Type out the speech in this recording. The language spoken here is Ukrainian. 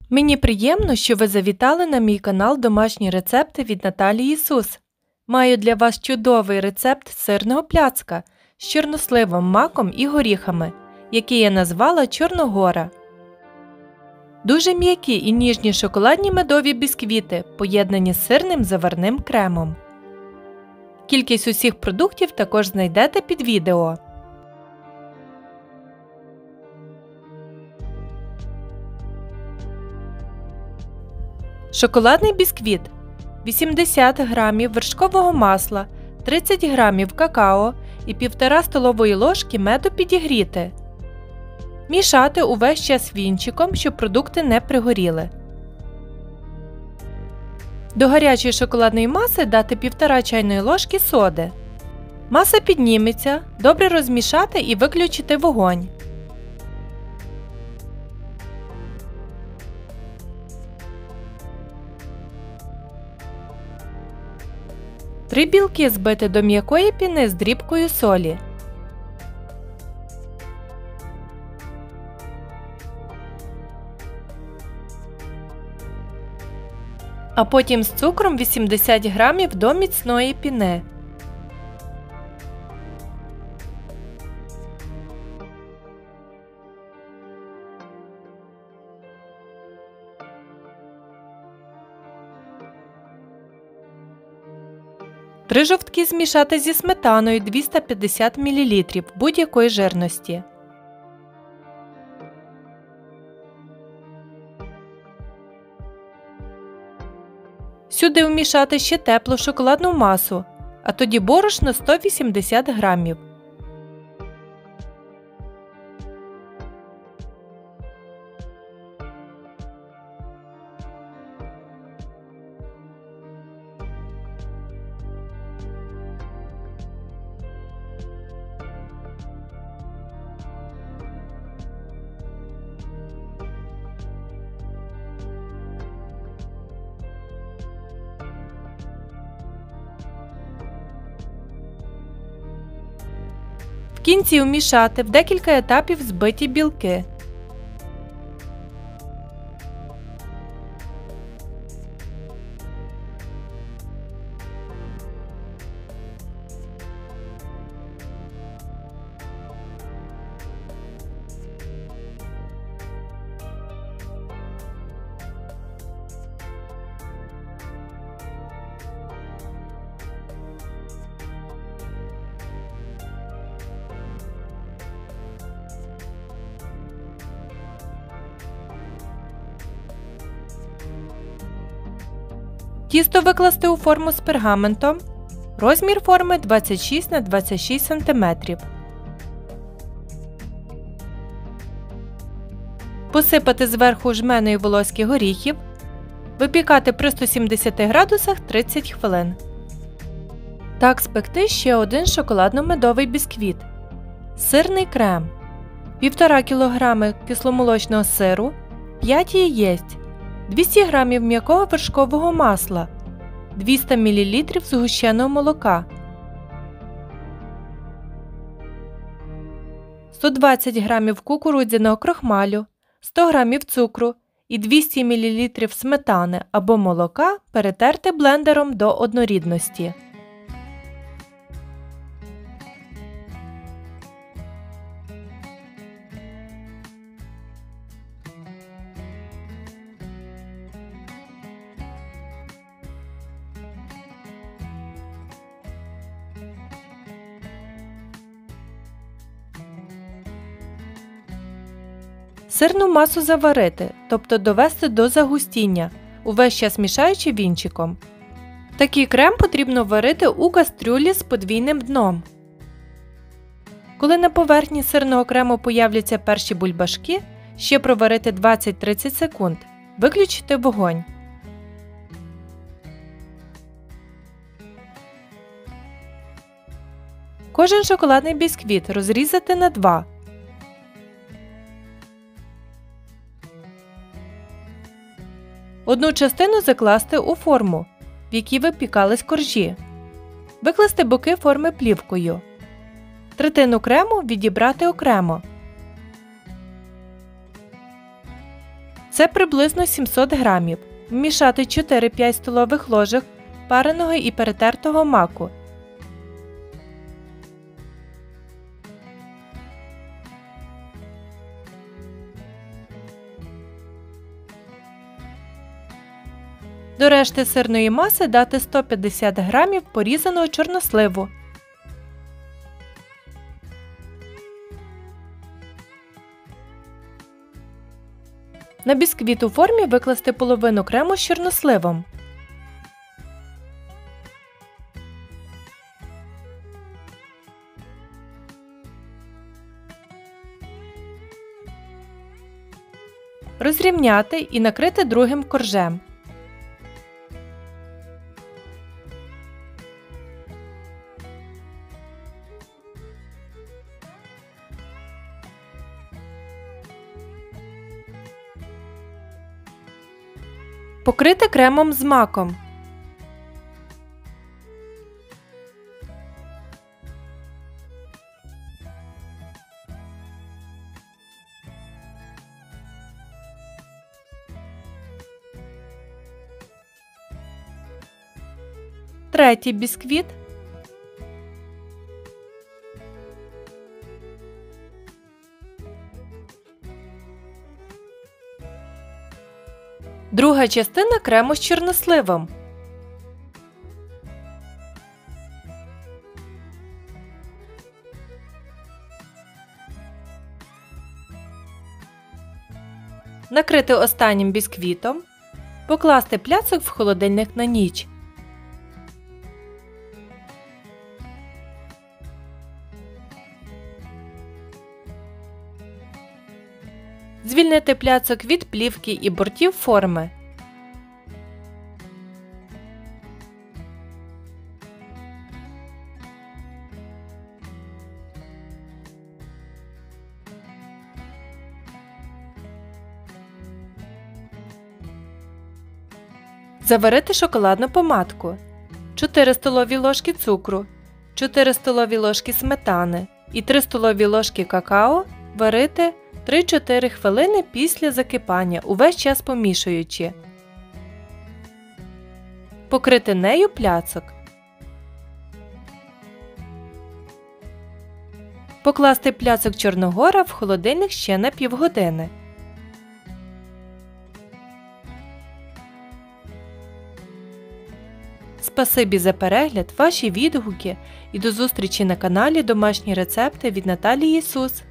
Мені приємно, що ви завітали на мій канал «Домашні рецепти» від Наталії Сус. Маю для вас чудовий рецепт сирного пляцка з чорносливом, маком і горіхами, який я назвала «Чорногора». Дуже м'які і ніжні шоколадні медові бісквіти, поєднані з сирним заварним кремом. Кількість усіх продуктів також знайдете під відео. Шоколадний бісквіт, 80 г вершкового масла, 30 г какао і 1,5 столової ложки меду підігріти. Мішати увесь час вінчиком, щоб продукти не пригоріли. До гарячої шоколадної маси дати 1,5 чайної ложки соди. Маса підніметься, добре розмішати і виключити вогонь. Три білки збити до м'якої піни з дрібкою солі. А потім з цукром 80 г до міцної піни. Три жовтки змішати зі сметаною 250 мл будь-якої жирності. Сюди вмішати ще теплу шоколадну масу, а тоді борошно 180 г. В кінці вмішати в декілька етапів збиті білки. Тісто викласти у форму з пергаментом. Розмір форми 26 на 26 см. Посипати зверху жменою волоських горіхів. Випікати при 170 градусах 30 хвилин. Так спекти ще один шоколадно-медовий бісквіт. Сирний крем. 1,5 кг кисломолочного сиру, 5 яєць, 200 г м'якого вершкового масла, 200 мл згущеного молока, 120 г кукурудзяного крохмалю, 100 г цукру і 200 мл сметани або молока перетерти блендером до однорідності. Сирну масу заварити, тобто довести до загустіння, увесь час мішаючи вінчиком. Такий крем потрібно варити у кастрюлі з подвійним дном. Коли на поверхні сирного крему появляться перші бульбашки, ще проварити 20-30 секунд. Виключити вогонь. Кожен шоколадний бісквіт розрізати на два. Одну частину закласти у форму, в якій випікались коржі. Викласти боки форми плівкою. Третину крему відібрати окремо. Це приблизно 700 грамів. Вмішати 4-5 столових ложок пареного і перетертого маку. До решти сирної маси дати 150 грамів порізаного чорносливу. На бісквіт у формі викласти половину крему з чорносливом. Розрівняти і накрити другим коржем. Покрити кремом з маком. Третій бісквіт. Друга частина крему з чорносливом. Накрити останнім бісквітом. Покласти пляцок в холодильник на ніч. Звільнити пляцок від плівки і бортів форми. Заварити шоколадну помадку. 4 столові ложки цукру, 4 столові ложки сметани і 3 столові ложки какао варити 3-4 хвилини після закипання, увесь час помішуючи. Покрити нею пляцок. Покласти пляцок Чорногора в холодильник ще на півгодини. Спасибі за перегляд, ваші відгуки і до зустрічі на каналі Домашні рецепти від Наталії Ісус.